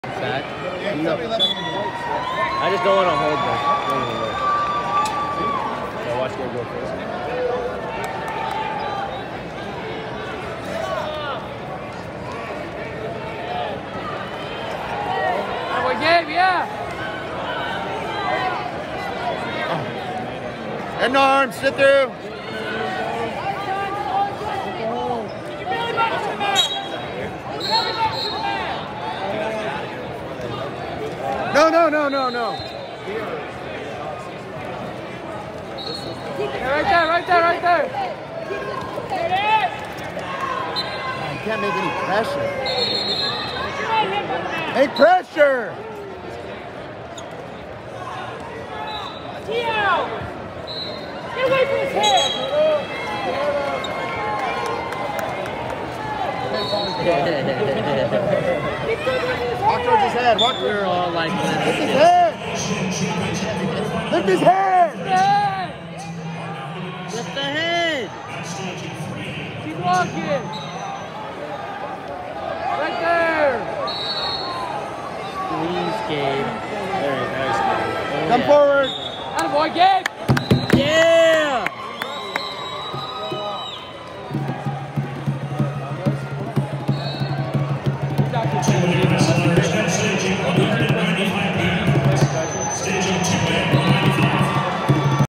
That? No. I just don't want to hold this. So watch Gabe go first. Oh, Gabe, yeah. End arms, sit through. No. Yeah, right there. You can't make any pressure. Make pressure! Get away from his head! Walk towards his head. Walk. We're all like that. Lift his head! Lift his head! Lift the head! Keep walking! Right there! Please, Gabe. Very nice. Come forward! Attaboy, Gabe!